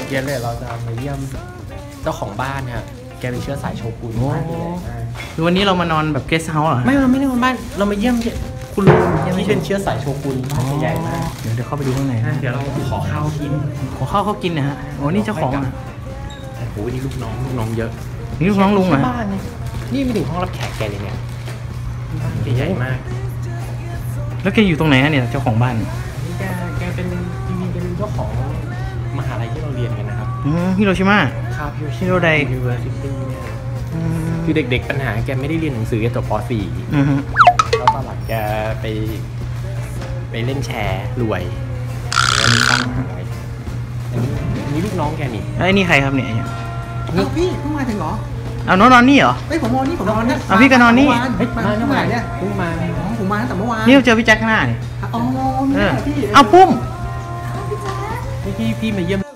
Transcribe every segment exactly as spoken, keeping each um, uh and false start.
เย็นเลยเราจะมาเยี่ยมเจ้าของบ้านฮะแกเป็นเชื้อสายโชกุนบ้านใหญ่มากคือวันนี้เรามานอนแบบเกสต์เฮาส์เหรอไม่เราไม่ได้มาบ้านเรามาเยี่ยมคุณลุงที่เป็นเชื้อสายโชกุนบ้านใหญ่มากเดี๋ยวเดี๋ยวเข้าไปดูข้างในเดี๋ยวเราขอข้าวกินขอข้าวเขากินนะฮะโอ้นี่เจ้าของอ่ะโอ้โหนี่ลูกน้องลูกน้องเยอะนี่ลูกน้องลุงอ่ะบ้านนี่ไม่ถึงห้องรับแขกแกเลยเนี่ยบ้านใหญ่มากแล้วแกอยู่ตรงไหนเนี่ยเจ้าของบ้านแกแกเป็นจริงๆเป็นเจ้าของมหาลัยที่เราเรียนกันนะครับอืมฮิโรชิมาครับฮิโรไดยูนิเวอร์ซิตี้เนี่ยคือเด็กๆปัญหาแกไม่ได้เรียนหนังสือแกจบป .สี่ แล้วตอนหลังแกไปไปเล่นแชร์รวยแล้วมีตั้งหายอันนี้ลูกน้องแกนี่ไอ้นี่ใครครับเนี่ยนี่พี่เพิ่งมาถึงเหรอเอานอนนอนนี่เหรอเฮ้ยผมนอนนี่ผมนอนนี่เอาพี่ก็นอนนี่เฮ้ยมาเมื่อไหร่เนี่ยเพิ่งมาผมมาตั้งแต่เมื่อวานนี่เจอพี่แจ็คข้างหน้านี่อ๋อพี่เอาพุ่มพี่พี่มาเยี่ยม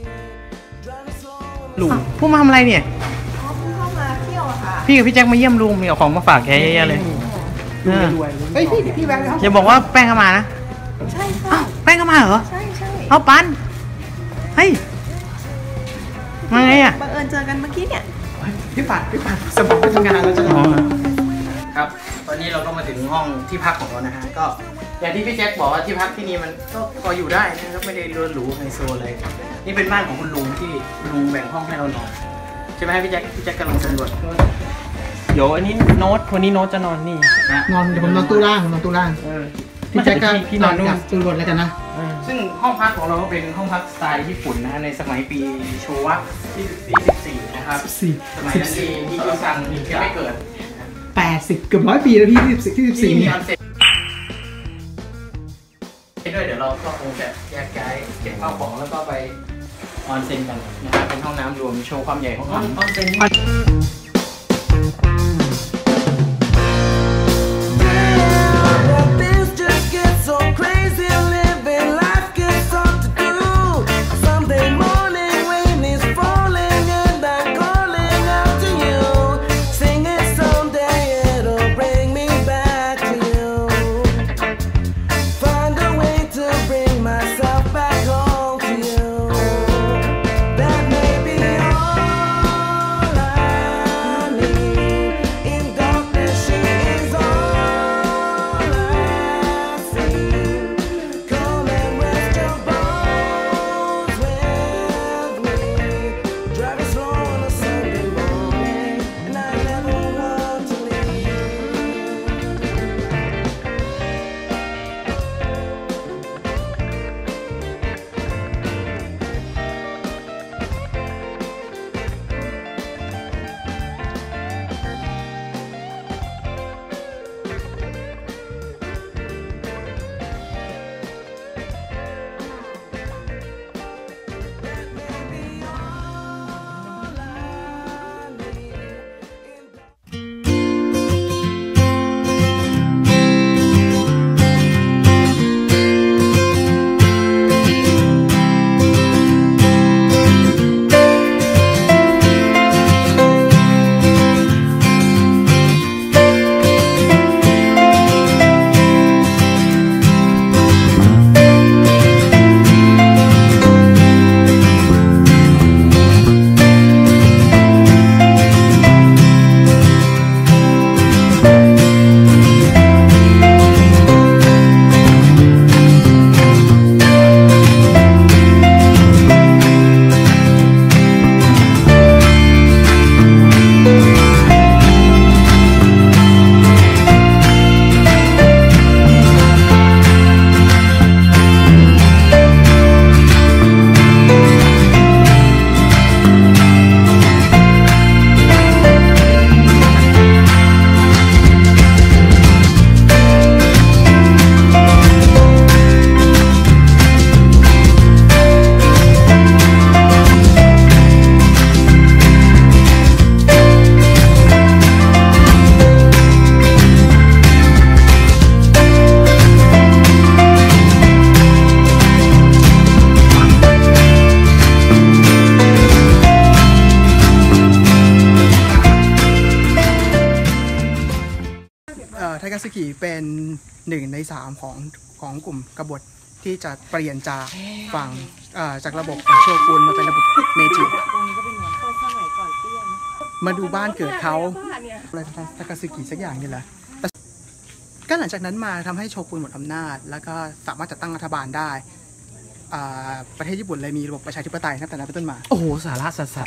ลุงพุ่มมาทำอะไรเนี่ยอ๋อพุ่งเข้ามาเที่ยวอะค่ะพี่กับพี่แจ็คมาเยี่ยมลุงมีของมาฝากแกเยอะๆเลยเฮ้ยพี่พี่แวะแล้วอย่าบอกว่าแป้งเข้ามานะใช่ใช่อ้าวแป้งเข้ามาเหรอใช่ใช่เอาปันเฮ้ยมาไงอ่ะบังเอิญเจอกันเมื่อกี้เนี่ยพี่ปัดพี่ปัดสมองไปทำงานแล้วจะนอนครับตอนนี้เราก็มาถึงห้องที่พักของเรานะฮะก็อย่างที่พี่แจ็คบอกว่าที่พักที่นี่มันก็พออยู่ได้นะครับไม่ได้รหรูไฮโซเลยนี่เป็นบ้านของคุณลุงที่ลุงแบ่งห้องให้เรานอนใช่ไหมพี่แจ็คพี่แจ็คกำลังสำรวจเดี๋ยวอันนี้โน้ตคนนี้โน้ตจะนอนนี่นอนเดี๋ยวผมนอนตู้ล่างผมนอนตู้ล่างพี่แจ็คก็พี่นอนกับตู้บนแล้วกันนะซึ่งห้องพักของเราก็เป็นห้องพักสไตล์ญี่ปุ่นนะในสมัยปีโชวะที่สิบสี่นะครับสมัยนั้นที่ที่คิวซังยังไม่เกิดแปดสิบเกือบร้อยปีแล้วพี่ที่สิบที่สิบสี่เนี่ยด้วยเดี๋ยวเราก็คงจะแยกย้ายเก็บข้าวของแล้วก็ไปออนเซ็นกันนะครับเป็นห้องน้ำรวมโชว์ความใหญ่ของห้องออนเซ็นไทกาซึกิเป็นหนึ่งในสามของของกลุ่มกบฏที่จะเปลี่ยนจากฝั่งจากระบบของโชกุนมาเป็นระบบเมจิมาดูบ้านเกิดเขาอะไรทากาซึกิสักอย่างนี่แหละก็หลังจากนั้นมาทำให้โชกุนหมดอำนาจแล้วก็สามารถจัดตั้งรัฐบาลได้ประเทศญี่ปุ่นเลยมีระบบประชาธิปไตยตั้งแต่นั้นเป็นต้นมาโอ้โหสาระสัส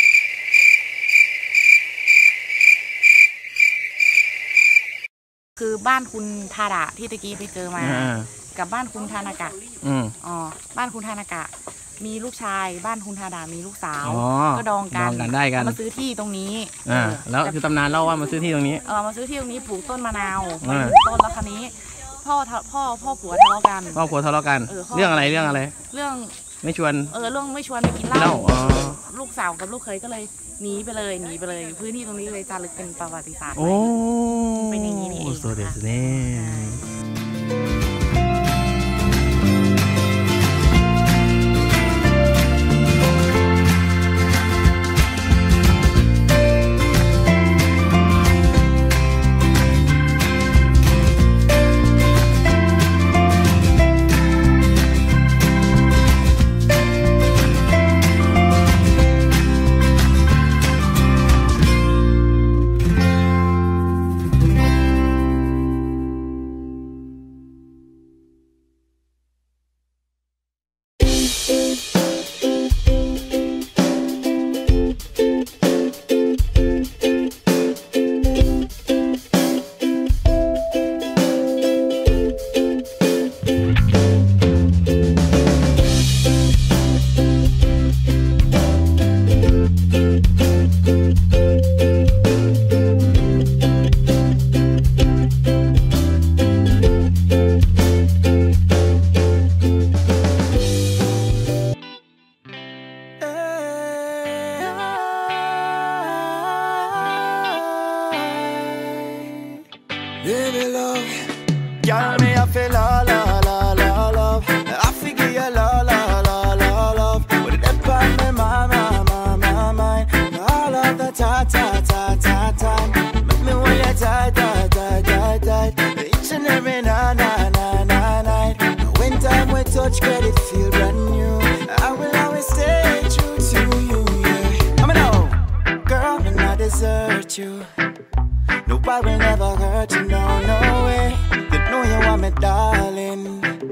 คือบ้านคุณทาดะที่ตะกี้ไปเจอมากับบ้านคุณทานากะอ๋อบ้านคุณทานากะมีลูกชายบ้านคุณทาดามีลูกสาวก็ดองกันได้กันมาซื้อที่ตรงนี้อ่าแล้วคือตำนานเล่าว่ามาซื้อที่ตรงนี้เออมาซื้อที่ตรงนี้ปลูกต้นมะนาวต้นแล้วคันนี้พ่อพ่อพ่อผัวทะเลาะกันพ่อผัวทะเลาะกันเรื่องอะไรเรื่องอะไรเรื่องไม่ชวนเออเรื่องไม่ชวนไปกินเหล้าลูกสาวกับลูกเคยก็เลยหนีไปเลยหนีไปเลยพื้นที่ตรงนี้เลยจารึกเป็นประวัติศาสตร์โอ้เป็นอย่างนี้นี่เองโซเดสเน่ No, I will never hurt you, no, no way. You know you are my darling.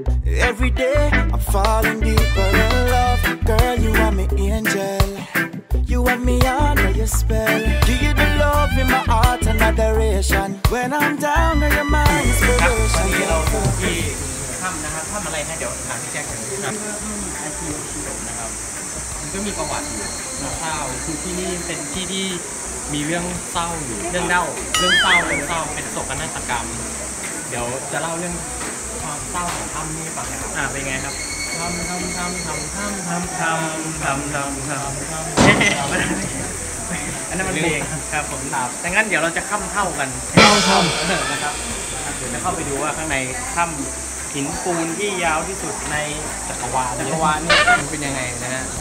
Every day I'm falling deeper in love. Girl, you are my angel. You have me under your spell. Give you the love in my heart and adoration. When I'm down, girl, you're my inspiration. ที่เราที่ถ้ำนะครับถ้ำอะไรนะเดี๋ยวถามพี่แจ็คกันนะครับไอคิวชิโดนะครับมันก็มีประวัติอยู่คร่าวๆคือที่นี่เป็นที่ที่มีเรื่องเศร้าอยู่เรื่องเล่าเรื่องเศร้าเรื่องเศร้าเป็นโศกนาฏกรรมเดี๋ยวจะเล่าเรื่องความเศร้าของถ้ำนี่ฟังนะครับอ่าเป็นไงครับทำทำทำทำทำทำทำทำทำทำทำอันนั้นมันเพลงครับผมครับดังนั้นเดี๋ยวเราจะข้ามเท่ากันเข้าถ้ำนะครับเดี๋ยวจะเข้าไปดูว่าข้างในถ้ำหินปูนที่ยาวที่สุดในจักรวาลจักรวาลนี่มันเป็นยังไงนะฮะ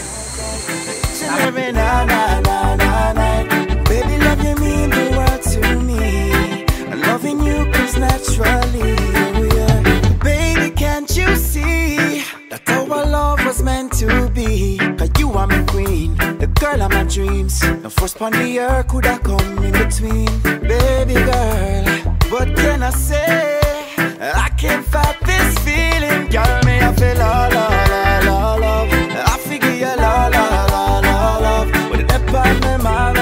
Baby, love you mean the world to me. And loving you comes naturally. Oh yeah. Baby, can't you see that our love was meant to be? Cause you are my queen, the girl of my dreams. No force upon the earth could have come in between. Baby girl, what can I say? I can't fight this feeling. Girl, me I feel all, all, all, all love. I figure you all, all, all, all love. With it up on my mind.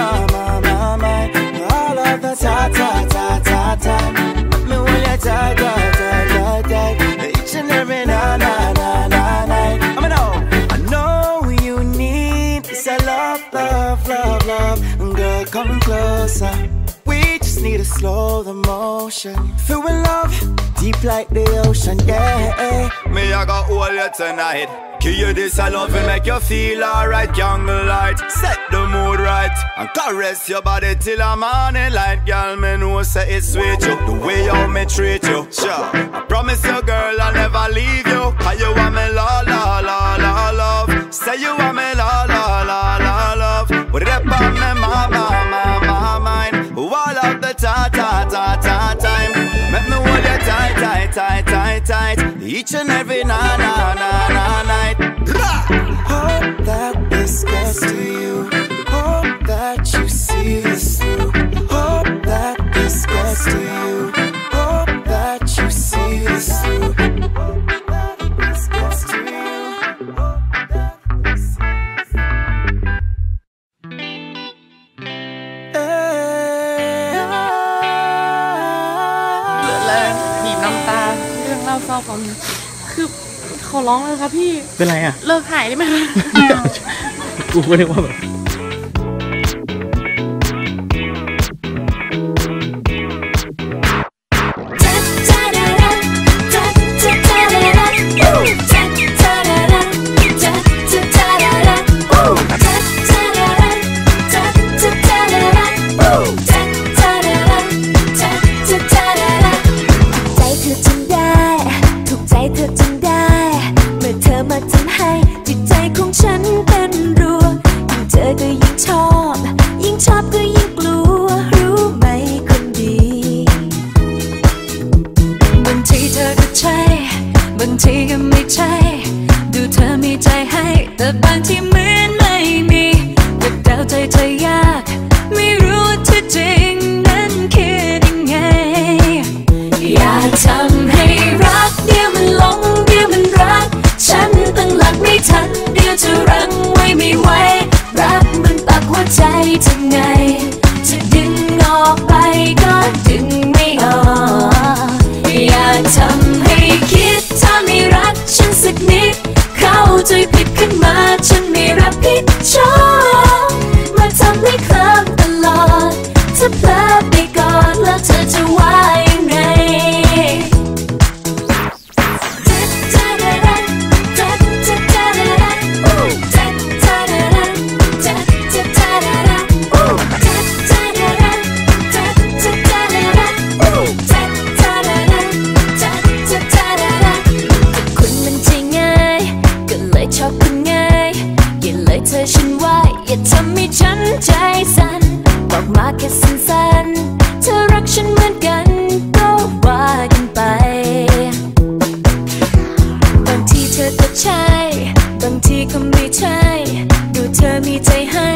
Ta ta ta ta ta, make me hold you tight, tight, tight, tight, tight. Each and every night, night, night, night, night. I mean, know, I know you need this love, love, love, love. Girl, come closer. We just need to slow the motion. Feel in love, deep like the ocean, yeah. Me I got hold you tonight. Give you this I love and make you feel alright. Candle light, set the mood right, and caress your body till the morning light. Girl, me know say it's sweet you, the way you me treat you. Sure, I promise you, girl, I'll never leave you. Cause you want me la la la la love. Say you want me la la la la love. Put it up on me, my my my my mind. All of the ta ta ta ta time. Make me hold you tight tight tight tight tight. each and every night, night, night, night. Hope that this gets to you. Hope that you see this through. Hope that this gets to you. Hope that you see this through. Hope that this gets to you. Hope that this gets to you. แล้วบีบน้ำตาเรื่องเล่าเศร้าของคือขอร้องเลยครับพี่เป็นไรอ่ะเลิกหายได้ไหมคะกูก็นึกว่าแบบแต่บางที่เหมือนไม่มีก็เดาใจเธอยากไม่รู้ว่าที่จริงนั้นคิดยังไงอยากทำให้รักเดี๋ยวมันหลงเดี๋ยวมันรักฉันตั้งหลักไม่ทันเดี๋ยวจะรั้งไว้ไม่ไหวรักมันปักหัวใจทำไงจะดึงออกไปก็ดึงไม่ออกอยากทำให้คิดถ้าไม่รักฉันสักนิดเข้าใจผิดขึ้นมาฉันไม่รับผิดชอบมาทำให้เคลิ้มตลอดถ้าเพลิดไปก่อนแล้วเธอจะว่ายังไงเธอฉันว่าอย่าทำให้ฉันใจสั่นบอกมาแค่สั้นๆเธอรักฉันเหมือนกันก็ว่ากันไปบางทีเธอก็ใช่บางทีก็ไม่ใช่ดูเธอมีใจให้